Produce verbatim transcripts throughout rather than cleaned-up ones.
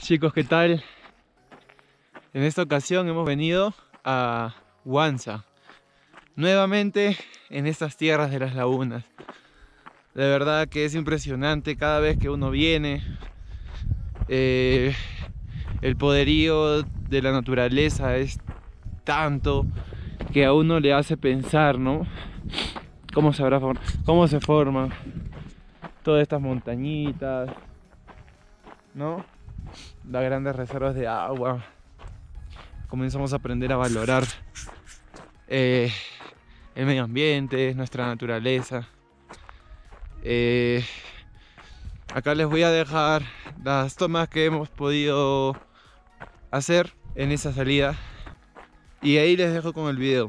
Chicos, ¿qué tal? En esta ocasión hemos venido a Huanza, nuevamente en estas tierras de las lagunas. De verdad que es impresionante cada vez que uno viene. Eh, el poderío de la naturaleza es tanto que a uno le hace pensar, ¿no? Cómo se, habrá, cómo se forman todas estas montañitas, ¿no? Las grandes reservas de agua. Comenzamos a aprender a valorar eh, el medio ambiente, nuestra naturaleza. Eh, acá les voy a dejar las tomas que hemos podido hacer en esa salida y ahí les dejo con el video.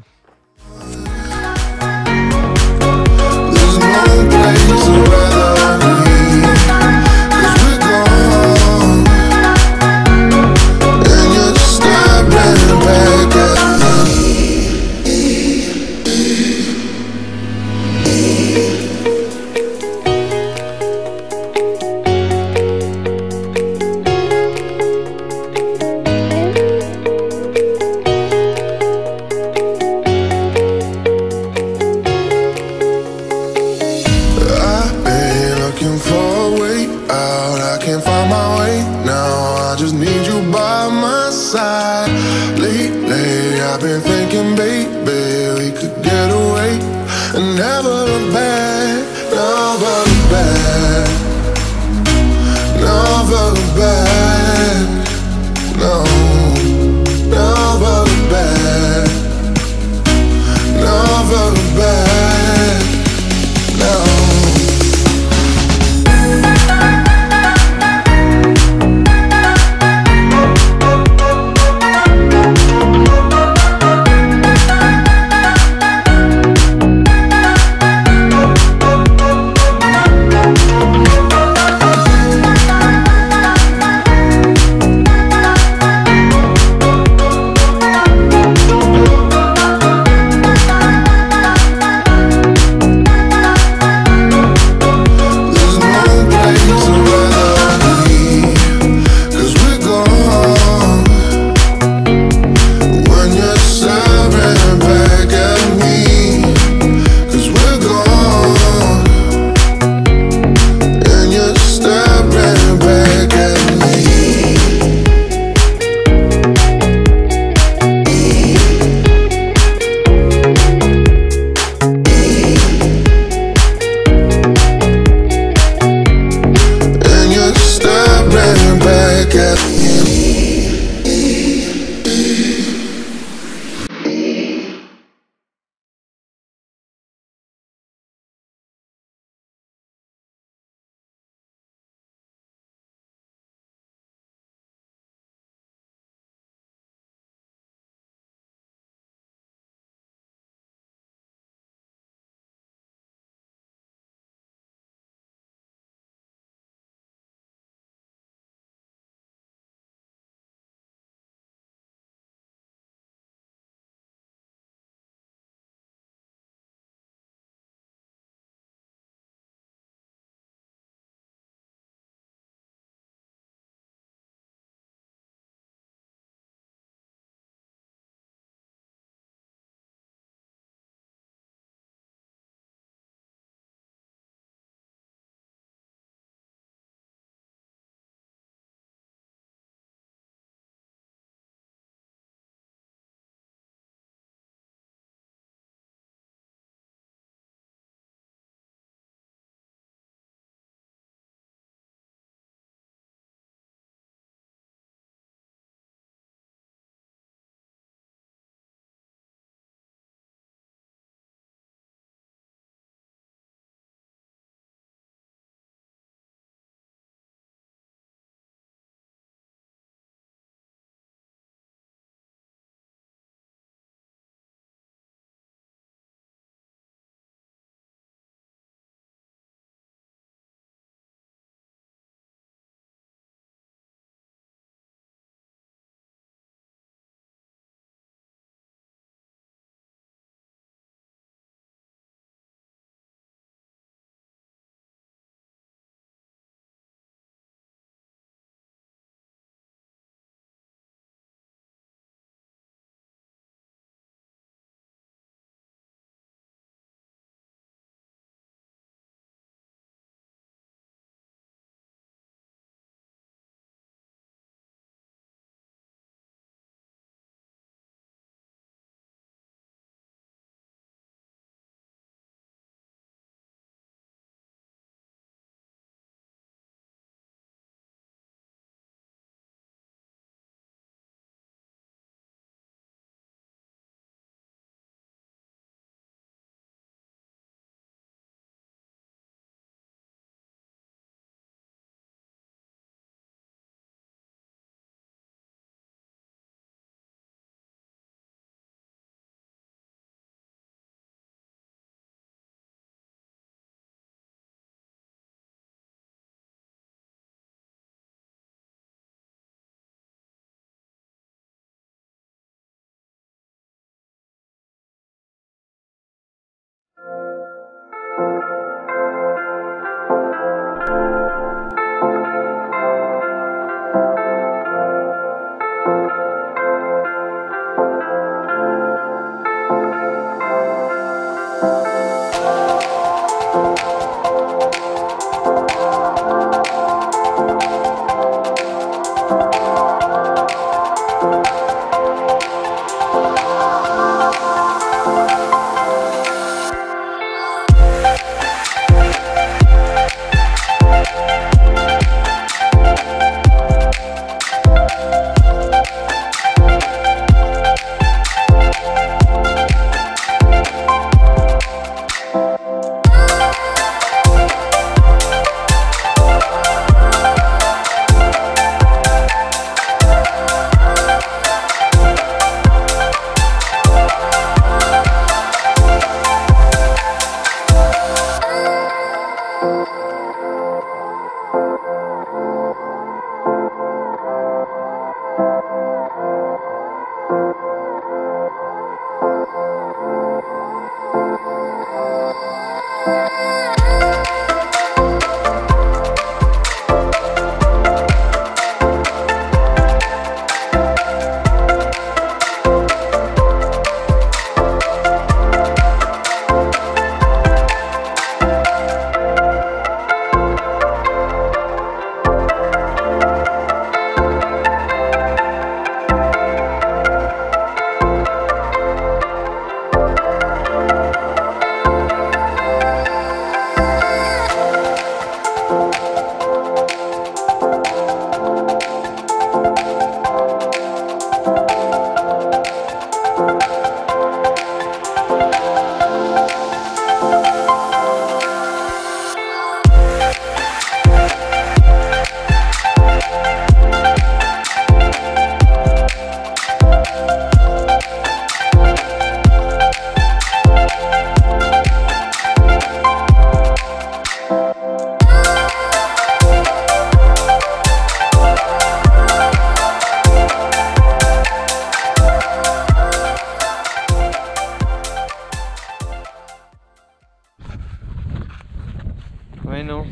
Bueno,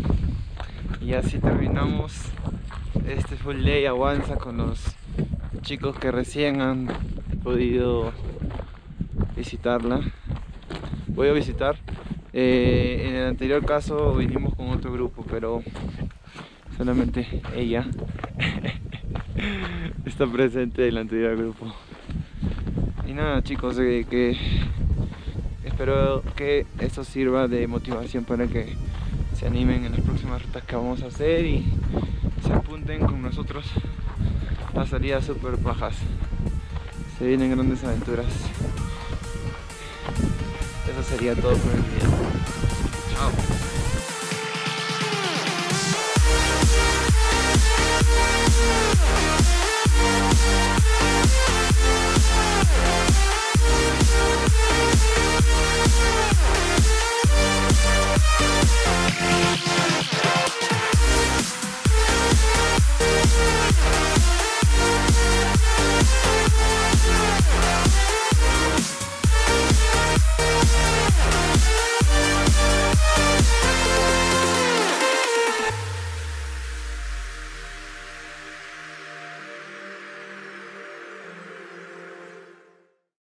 y así terminamos este full day a Huanza con los chicos que recién han podido visitarla. Voy a visitar. Eh, en el anterior caso vinimos con otro grupo, pero solamente ella está presente en el anterior grupo. Y nada, chicos, eh, que espero que esto sirva de motivación para que se animen en las próximas rutas que vamos a hacer y se apunten con nosotros a salidas super bajas. Se vienen grandes aventuras. Eso sería todo por el video. Chao.